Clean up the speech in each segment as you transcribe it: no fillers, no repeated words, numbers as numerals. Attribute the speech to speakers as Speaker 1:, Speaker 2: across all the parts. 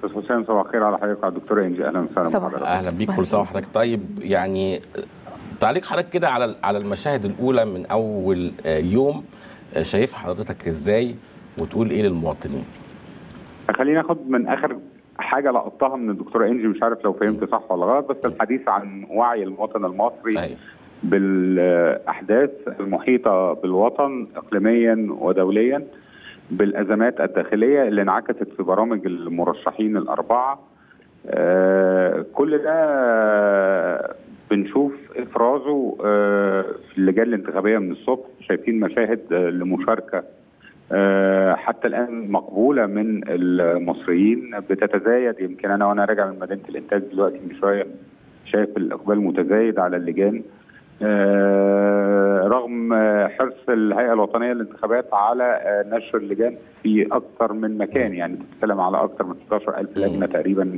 Speaker 1: استاذ حسام، صباح الخير على حضرتك وعلى الدكتوره انجي. اهلا وسهلا بحضرتك.
Speaker 2: اهلا بيك، كل سنه وحضرتك طيب. يعني تعليق حضرتك كده على المشاهد الاولى من اول يوم، شايف حضرتك ازاي وتقول ايه للمواطنين؟
Speaker 1: خلينا ناخد من اخر حاجه لقطتها من الدكتوره انجي، مش عارف لو فهمت صح ولا غلط، بس الحديث عن وعي المواطن المصري بالاحداث المحيطه بالوطن اقليميا ودوليا، بالازمات الداخليه اللي انعكست في برامج المرشحين الاربعه. كل ده بنشوف افرازه في اللجان الانتخابيه من الصبح. شايفين مشاهد لمشاركه حتى الان مقبوله من المصريين بتتزايد. يمكن انا وانا راجع من مدينه الانتاج دلوقتي من شويه شايف الاقبال متزايد على اللجان، رغم حرص الهيئه الوطنيه للانتخابات على نشر اللجان في اكثر من مكان. يعني بتتكلم على اكثر من 11000 لجنه تقريبا.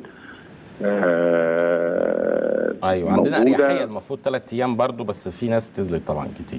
Speaker 2: ايوه، عندنا اريحيه المفروض 3 ايام برضو، بس في ناس تزلت طبعا كتير.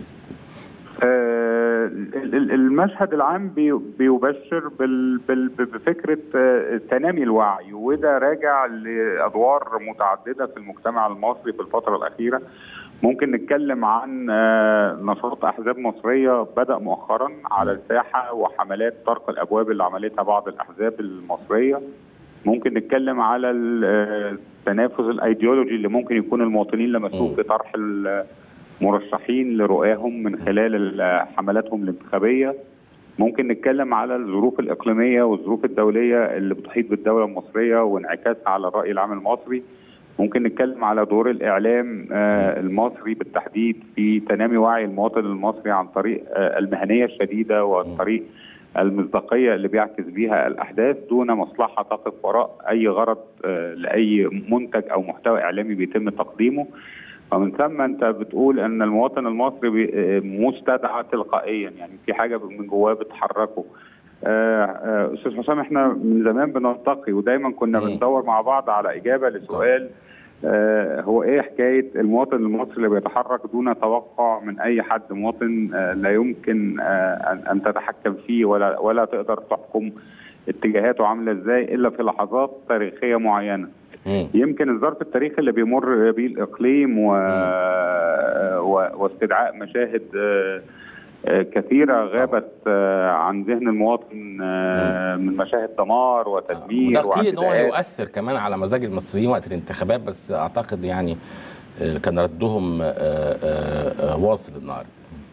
Speaker 1: المشهد العام بيبشر بفكره تنامي الوعي، وده راجع لادوار متعدده في المجتمع المصري في الفتره الاخيره. ممكن نتكلم عن نشاط احزاب مصريه بدا مؤخرا على الساحه وحملات طرق الابواب اللي عملتها بعض الاحزاب المصريه. ممكن نتكلم على التنافس الايديولوجي اللي ممكن يكون المواطنين لمسوه في طرح المرشحين لرؤاهم من خلال حملاتهم الانتخابيه. ممكن نتكلم على الظروف الاقليميه والظروف الدوليه اللي بتحيط بالدوله المصريه وانعكاسها على الراي العام المصري. ممكن نتكلم على دور الاعلام المصري بالتحديد في تنامي وعي المواطن المصري عن طريق المهنيه الشديده وعن طريق المصداقيه اللي بيعكس بيها الاحداث دون مصلحه تقف وراء اي غرض لاي منتج او محتوى اعلامي بيتم تقديمه. ومن ثم انت بتقول ان المواطن المصري مستدعى تلقائيا، يعني في حاجه من جواه بتحركه. استاذ حسام، احنا من زمان بنلتقي ودايما كنا بندور مع بعض على اجابه لسؤال هو ايه حكايه المواطن المصري اللي بيتحرك دون توقع من اي حد. مواطن لا يمكن ان تتحكم فيه ولا تقدر تحكم اتجاهاته عامله ازاي الا في لحظات تاريخيه معينه. يمكن الظرف التاريخي اللي بيمر بيه الاقليم واستدعاء مشاهد كثيره غابت عن ذهن المواطن من مشاهد دمار وتدمير،
Speaker 2: وده قيل ان هو يؤثر كمان على مزاج المصريين وقت الانتخابات، بس اعتقد يعني كان ردهم واصل النهارده.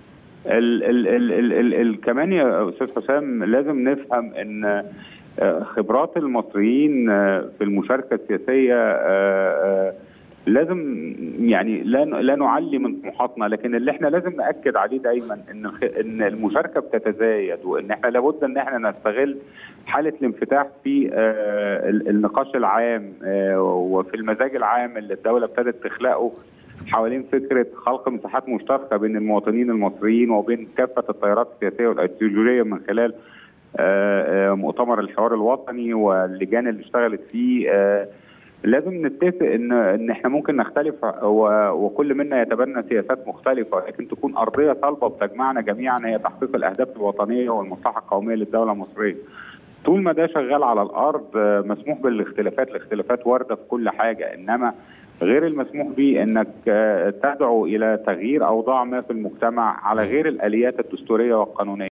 Speaker 1: كمان يا استاذ حسام لازم نفهم ان خبرات المصريين في المشاركه السياسيه لازم يعني لا نعلي من طموحاتنا، لكن اللي احنا لازم ناكد عليه دايما ان المشاركه بتتزايد، وان احنا لابد ان احنا نستغل حاله الانفتاح في النقاش العام وفي المزاج العام اللي الدوله ابتدت تخلقه حوالين فكره خلق مساحات مشتركه بين المواطنين المصريين وبين كافه التيارات السياسيه والايديولوجيه من خلال مؤتمر الحوار الوطني واللجان اللي اشتغلت فيه. لازم نتفق ان احنا ممكن نختلف وكل منا يتبنى سياسات مختلفه، لكن تكون ارضيه صلبه بتجمعنا جميعا هي تحقيق الاهداف الوطنيه والمصلحه القوميه للدوله المصريه. طول ما ده شغال على الارض مسموح بالاختلافات، الاختلافات وارده في كل حاجه، انما غير المسموح به انك تدعو الى تغيير اوضاع ما في المجتمع على غير الاليات الدستوريه والقانونيه.